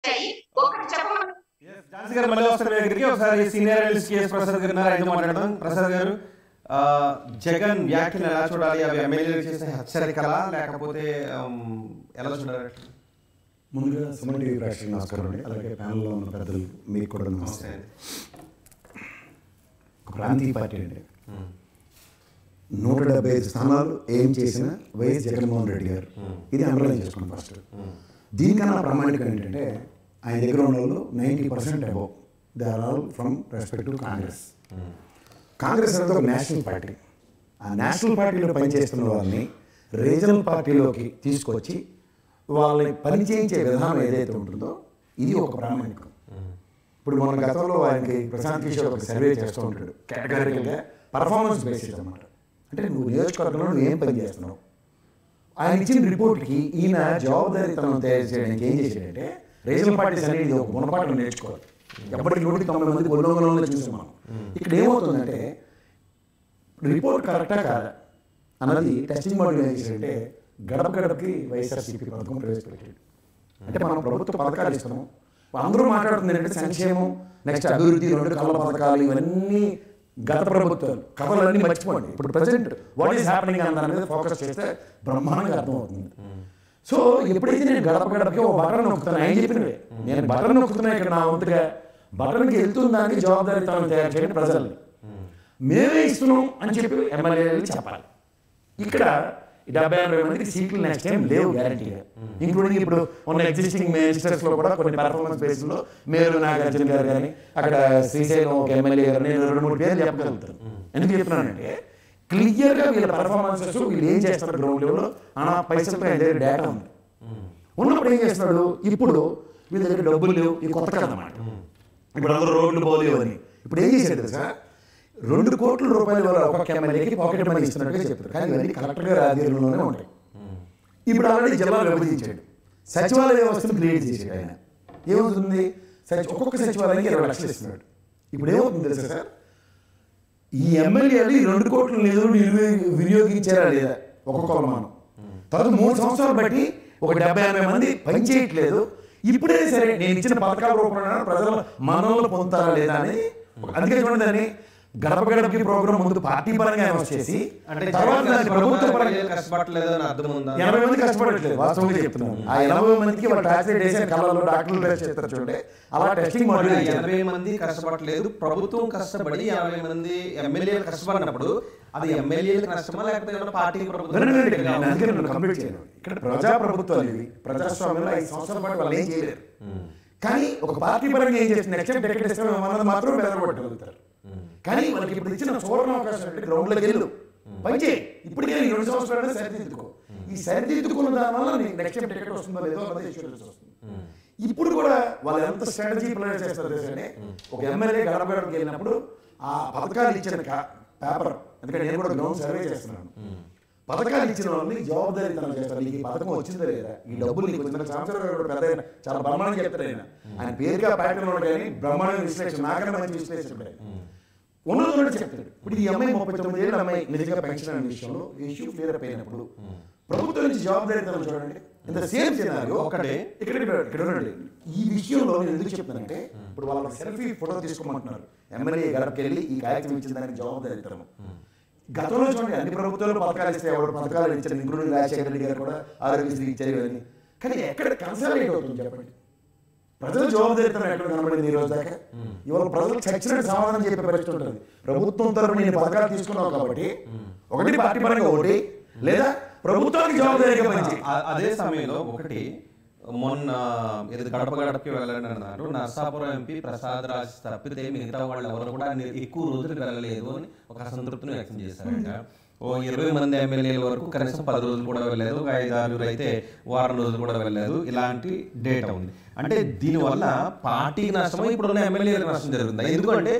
ఒకటి చెప్పమని ఝాన్సీ గారు మళ్ళీ వస్తారు మీ దగ్గరికి. ఒకసారి సీనియర్ అనలిస్ట్ కేఎస్ ప్రసాద్ గారు ఉన్నారు, ఆయనతో మాట్లాడదాం. ప్రసాద్ గారు, జగన్ వ్యాఖ్యలు ఎలా చూడాలి? అవి ఎమ్మెల్యేలు చేసే హెచ్చరికలా లేకపోతే ఎలా చూడాలి? ముందుగా సుమన్ టీవీ ప్రేక్షకులకు నమస్కారం అండి. అలాగే ప్యానల్లో ఉన్న పెద్దలు మీకు కూడా నమస్తే. ఒక ప్రాంతీయ పార్టీ అండి, 175 స్థానాలు ఏం చేసిన వైఎస్ జగన్మోహన్ రెడ్డి గారు, ఇది అండర్లైన్ చేసుకున్నాం ఫస్ట్. దీనికన్నా ప్రామాణికం ఏంటంటే ఆయన దగ్గర ఉన్న వాళ్ళు 90% above they are all from respect to Congress. Congress అనేది ఒక నేషనల్ పార్టీ. ఆ నేషనల్ పార్టీలో పనిచేస్తున్న వాళ్ళని రీజనల్ పార్టీలోకి తీసుకొచ్చి వాళ్ళని పని చేయించే విధానం ఏదైతే ఉంటుందో ఇది ఒక ప్రామాణికం. ఇప్పుడు మన గతంలో ఆయనకి ప్రశాంత్ కిషోర్ ఒక సర్వే చేస్తూ ఉంటాడు, కేటగిరికల్గా పర్ఫార్మెన్స్ బేసిస్ అనమాట. అంటే నువ్వు నియోజకవర్గంలో నువ్వు ఏం పని చేస్తున్నావు, ఆయన ఇచ్చిన రిపోర్ట్కి ఈయన జవాబుదారీతనం తయారు చేయడానికి ఏం చేశాడంటే రీజనల్ పార్టీస్ అనేది ఒక గుణపాఠం నేర్చుకోవాలి. ఎప్పటికి 190 మందికి ఉల్లంఘనలో చూసాం మనం. ఇక్కడ ఏమవుతుందంటే రిపోర్ట్ కరెక్టా కాదా అన్నది టెస్టింగ్ మోడల్ ఏం చేశాడంటే గడప గడపకి వైఎస్ఆర్సీపీ పథకం ప్రవేశపెట్టాడు. అంటే మనం ప్రభుత్వ పథకాలు ఇస్తున్నాం, అందరూ మాట్లాడుతుంది ఏంటంటే సంక్షేమం, నెక్స్ట్ అభివృద్ధి, 2 కళ్ళ పథకాలు, ఇవన్నీ గత ప్రభుత్వాలు కథలన్నీ మర్చిపోండి. ఇప్పుడు ప్రజెంట్ వాట్ ఈస్ హ్యాపెనింగ్ అన్న దాని మీద ఫోకస్ చేస్తే బ్రహ్మాండంగా అర్థమవుతుంది. సో ఎప్పుడైతే నేను గడప గడపకి ఒక బటన్ నొక్కుతాను, ఆయన చెప్పినవే నేను బటన్ నొక్కుతున్నా, ఇక్కడ నా వంతుగా బటన్కి వెళ్తుందానికి జవాబుదారీతనం తయారు చేయండి ప్రజల్ని, మేమే ఇస్తున్నాం అని చెప్పి ఎమ్మెల్యేలు చెప్పాలి. ఇక్కడ 70-80 మందికి సీట్లు నెక్స్ట్ టైం లేవు గ్యారంటీగా, ఇంక్లూడింగ్ ఇప్పుడు ఉన్న ఎగ్జిస్టింగ్ మినిస్టర్స్లో కూడా కొన్ని పర్ఫార్మెన్స్ బేస్లో మేరు నాగార్జున గారు కానీ, అక్కడ శ్రీశైలం ఒక ఎమ్మెల్యే గారు, నేను 2-3 పేర్లు చెప్పగలుగుతాను. ఎందుకు చెప్తున్నానంటే క్లియర్గా వీళ్ళ పర్ఫార్మెన్సెస్ వీళ్ళు ఏం చేస్తారు గ్రౌండ్ లెవెల్లో అన్న పైసలతో ఆయన దగ్గర డేటా ఉంది. ఉన్నప్పుడు ఏం చేస్తున్నాడు, ఇప్పుడు వీళ్ళ దగ్గర డబ్బులు లేవు, ఇది కొత్త కథ అన్నమాట. ఇప్పుడు అందరూ రోడ్లు పోలేవు అని ఇప్పుడు ఏం చేశాడు తెలుసా, 2 కోట్ల రూపాయల వల్ల ఒక్కొక్క ఎమ్మెల్యేకి పాకెట్ మనీ ఇస్తున్నట్టుగా చెప్తారు, కానీ ఇవన్నీ కలెక్టర్ గారి ఆధ్వర్యంలోనే ఉంటాయి. ఇప్పుడు ఆల్రెడీ జిల్లాలు విభజించాడు, సచివాలయ వ్యవస్థను క్రియేట్ చేశాడు ఆయన. ఏమవుతుంది, ఒక్కొక్క సచివాలయానికి 20 లక్షలు ఇస్తున్నాడు. ఇప్పుడు ఏమవుతుంది తెలుసా సార్, ఈ ఎమ్మెల్యేలు ఈ 2 కోట్ల నిధులు వినియోగించారా లేదా ఒక్కొక్క మనం తర్వాత 3 సంవత్సరాలు బట్టి ఒక 70-80 మంది పని చేయట్లేదు. ఇప్పుడే సరే నేను ఇచ్చిన పథకాల రూపంలో ప్రజలు మనలో పొందుతారా లేదా అనేది. అందుకే చూడండి దాన్ని గడప గడపకి ప్రోగ్రామ్ ముందు పార్టీ పరంగా అనౌన్స్ చేసి తర్వాత ప్రభుత్వ పరంగా కష్టపడలేదు అని అర్థం ఉందా? 80 మంది కష్టపడట్లేదు, వాస్తవంగా చెప్తున్నాను. ఆ 80 మందికి వాళ్ళు టార్గెట్ వేసే కళ్ళలో డాక్టర్లు టెస్ట్ చేస్తారు చూడండి, అలా టెస్టింగ్ మోడల్. 80 మంది కష్టపడలేదు, ప్రభుత్వం కష్టపడి 50 మంది ఎమ్మెల్యేలు కష్టపడినప్పుడు అది ఎమ్మెల్యేలకు నష్టమా లేకపోతే పార్టీకి కంప్లీట్ చేయలేదు. ఇక్కడ ప్రజా ప్రభుత్వాలు ఇవి, ప్రజాస్వామ్యంలో 5 సంవత్సరాల పాటు వాళ్ళు ఏం చేయలేరు. కానీ ఒక పార్టీ పరంగా ఏం చేస్తుంది, నెక్స్ట్ టికెట్ ఇస్తాం అన్నది మాత్రం బెదరగొట్టగలుగుతారు. కానీ వాళ్ళకి ఇప్పుడు ఇచ్చిన సువర్ణ అవకాశం అంటే గ్రౌండ్లోకి వెళ్ళు పనిచేయి, ఇప్పటికే 2 సంవత్సరాలు సరిదిద్దుకో. ఈ సరిదిద్దుకున్న దాని వల్ల నీకు నెక్స్ట్ టికెట్ వస్తుందో లేదో అన్నది ఇన్సూరెన్స్ వస్తుంది. ఇప్పుడు కూడా వాళ్ళు ఎంత స్ట్రాటజీ ప్లాన్ చేస్తారు అంటే ఒక ఎమ్మెల్యే గడప గడపకి వెళ్ళినప్పుడు ఆ పథకాలు ఇచ్చిన పేపర్, ఎందుకంటే నేను కూడా గ్రౌండ్ సర్వే చేస్తున్నాను, పథకాలు ఇచ్చిన వాళ్ళని జవాబుదారీతనం చేస్తారు. నీకు ఈ పథకం వచ్చిందా లేదా, ఈ డబ్బులు నీకు వచ్చిన సంవత్సరాలు పెద్ద చాలా బ్రహ్మాండంగా చెప్తారు ఆయన. ఆయన పేరుగా ప్యాటర్న్ కానీ బ్రహ్మాండ విశ్లేషణ, నాకన్నా మంచి విశ్లేషణ ఉన్నది చెప్తాడు. ఇప్పుడు ఈ అమ్మాయి 39 ఏళ్ళ అమ్మాయి నిజంగా పెన్షన్ అనే విషయంలో ఇష్యూ క్లియర్ అయిపోయినప్పుడు ప్రభుత్వం నుంచి జవాబుదారీతనం చూడండి. ఇంత సేమ్ సినారియో ఒకటే ఇక్కడ ఉండండి. ఈ విషయంలో నేను ఎందుకు చెప్తానంటే ఇప్పుడు వాళ్ళ సెల్ఫీ ఫోటో తీసుకోమంటున్నారు, ఎమ్మెల్యే గడపకి వెళ్ళి ఈ కార్యక్రమం ఇచ్చిన దానికి జవాబుదారీతనం. గతంలో చూడండి అన్ని ప్రభుత్వాలు పథకాలు ఇస్తే ఎవరు పథకాలు ఇచ్చారు, ఇంక్లూడింగ్ రాజశేఖర రెడ్డి గారు కూడా ఆరోగ్యశ్రీ ఇచ్చారు అని. కానీ ఎక్కడ కన్సల్టేట్ అవుతుంది చెప్పండి, ప్రజలు జవాబుదారీతనం ఎక్కడ కనబడింది ఈ రోజు దాకా? ఇవాళ ప్రజలు చచ్చినట్టు సమాధానం చెప్పే పరిస్థితి ఉంటుంది. ప్రభుత్వం తరఫున నేను పథకాలు తీసుకున్నావు కాబట్టి ఒకటి పార్టీ పరంగా ఒకటి, లేదా ప్రభుత్వానికి జవాబుదారీగా పనిచేయి. అదే సమయంలో ఒకటి మొన్న గడప గడపకి వెళ్ళండి అన్నారు, నర్సాపురం ఎంపీ ప్రసాద్ రాజ్ తప్పితే మిగతా వాళ్ళు ఎవరు కూడా ఎక్కువ రోజులు వెళ్ళలేదు అని ఒక అసంతృప్తిని వ్యక్తం చేశారంట. ఓ 20 మంది ఎమ్మెల్యేల వరకు కనీసం 10 రోజులు కూడా వెళ్ళలేదు, ఒక 5-6 అయితే వారం రోజులు కూడా వెళ్ళలేదు, ఇలాంటి డేటా ఉంది. అంటే దీనివల్ల పార్టీకి నష్టం, ఇప్పుడున్న ఎమ్మెల్యేలకు నష్టం జరుగుతుంది. ఎందుకంటే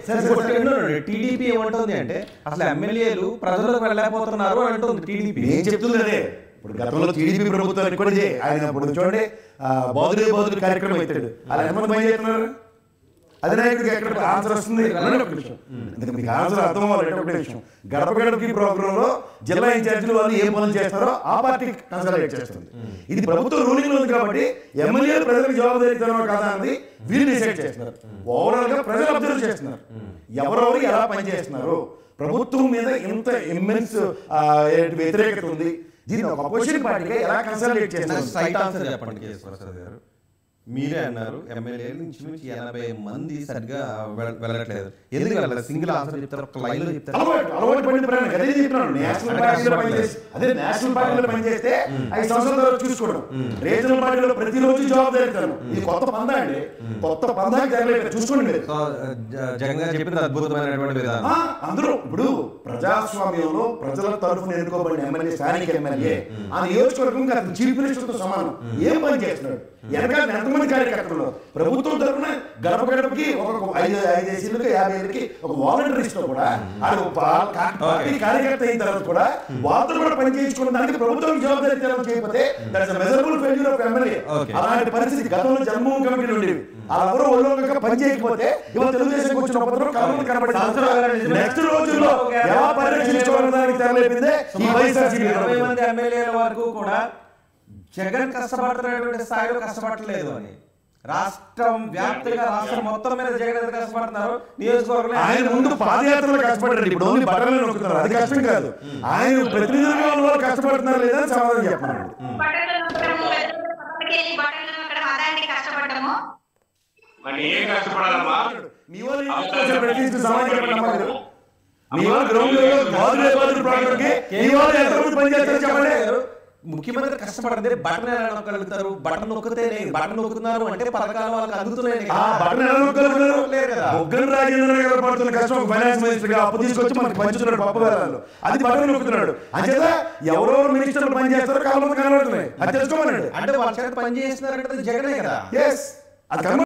టీడీపీ ఏమంటుంది అంటే అసలు ఎమ్మెల్యేలు ప్రజలకు వెళ్ళలేకపోతున్నారు అంటుంది టీడీపీ. ఏం చెప్తుంది, ఇప్పుడు గతంలో టీడీపీ ప్రభుత్వాన్ని కూడా ఆయన ఇప్పుడు చూడండి బాదుడే బాదుడు కార్యక్రమం అవుతాడు, అలా ఎంతమంది పని చేస్తున్నారు, అధినాయకుడికి ఎక్కడ ఆన్సర్ వస్తుంది అలానే ఒక విషయం. అందుకే మీకు ఆన్సర్ అర్థం అవ్వాలి. ఒకటే విషయం, గడప గడపకి ప్రోగ్రాంలో జిల్లా ఇన్ఛార్జీలు వాళ్ళు ఏ పనులు చేస్తారో ఆ పార్టీ కన్సల్టేట్ చేస్తుంది. ఇది ప్రభుత్వం రూలింగ్ ఉంది కాబట్టి ఎమ్మెల్యేలు ప్రజలకు జవాబుదారీతనం కాదా అనేది వీళ్ళు డిసైడ్ చేస్తున్నారు. ఓవరాల్ గా ప్రజలు అబ్జర్వ్ చేస్తున్నారు ఎవరెవరు ఎలా పనిచేస్తున్నారు. ప్రభుత్వం మీద ఇంత ఇమ్మెన్స్ వ్యతిరేకత ఉంది, దీన్ని ఒక అపోజిషన్ పార్టీగా ఎలా కన్సల్టేట్ చేస్తున్నారు. సైట్ ఆన్సర్ చెప్పండి కేఎస్ ప్రసాద్ గారు. మీరే అన్నారు ఎమ్మెల్యేలు నుంచి 80 మంది సరిగ్గా వెళ్ళట్లేదు. ఎందుకు వెళ్ళలేదు? సింగిల్ ఆన్సర్ చెప్తారు, ఒక లైన్ లో చెప్తారు. అలవాటు పడిన ప్రయాణం అదే చెప్తున్నాను. నేషనల్ పార్టీలో పనిచేసి అదే నేషనల్ పార్టీలో పనిచేస్తే 5 సంవత్సరాల చూసుకోవడం, రీజనల్ పార్టీలో ప్రతిరోజు జవాబు జరుగుతాను. ఇది కొత్త పందా అండి, కొత్త పందాకి జరగలేదు. చూసుకోండి మీరు. జగన్ గారు చెప్పింది అద్భుతమైనటువంటి విధానం. అందరూ ఇప్పుడు ప్రజాస్వామ్యంలో ప్రజల తరఫున ఎన్నుకోబడిన ఎమ్మెల్యే, స్థానిక ఎమ్మెల్యే ఆ నియోజకవర్గం చీఫ్ మినిస్టర్తో సమానం. ఏం పని చేస్తున్నాడు? వెనకాల ఎంతమంది కార్యకర్తలు ప్రభుత్వం తరఫున గడప గడపకి ఒక 5 ఏసీలకు 50 ఏళ్ళకి ఒక వాలంటీర్స్ తో కూడా పార్టీ కార్యకర్త అయిన తర్వాత కూడా వాళ్ళతో కూడా పని చేయించుకున్న దానికి ప్రభుత్వం జవాబుదారీ చేయకపోతే that's measurable failure of MLA. అలాంటి పరిస్థితి గతంలో జన్మభూమి కమిటీలు ఉండేవి. వాళ్ళెవరూ ఒళ్ళోగా పని చేయకపోతే ఇవాళ తెలుగుదేశం వచ్చినప్పుడు కలవలు కనబడి నెక్స్ట్ రోజుల్లో ఎలా పరిరక్షించుకోవాలని దానికి తెరలేపిందే ఈ వైఎస్ఆర్సీపీ. 20 మంది ఎమ్మెల్యేల వరకు కూడా జగన్ కష్టపడుతున్నటువంటి స్థాయిలో కష్టపడలేదు అని రాష్ట్రం వ్యాప్తంగా రాష్ట్రం మొత్తం మీద జగన్ ఎంత కష్టపడుతున్నారు నియోజకవర్గంలో. ఆయన ముందు పాదయాత్రలో కష్టపడ్డాడు, ఇప్పుడు ఓన్లీ బట్టలు నొక్కుతున్నారు. అది కష్టం కాదు. ఆయన ప్రతినిధులుగా ఉన్న వాళ్ళు కష్టపడుతున్నారు లేదా సమాధానం చెప్పమన్నాడు. ముఖ్యమంత్రి కష్టపడితే బటన్ ఎలా నొక్కగలుగుతారు? బటన్ నొక్కితే బటన్ నొక్కుతున్నారు అంటే పథకాలు వాళ్ళకి అందుతున్నాయి. బటన్ ఎలా నొక్కగలుగుతారు? బొగ్గన రాజేంద్ర గారు పడుతున్న కష్టం ఫైనాన్స్ మినిస్టర్ గా అప్పు తీసుకొచ్చి మనకి పంచుతున్నాడు పప్పు వేలాలు, అది బటన్ నొక్కుతున్నాడు. అంచేత ఎవరెవరు మినిస్టర్లు పని చేస్తారో కాలంలో కనబడుతున్నాయి. అది తెలుసుకోమన్నాడు. అంటే వాళ్ళ చేత పని చేస్తున్నారంటే జగనే కదా. అది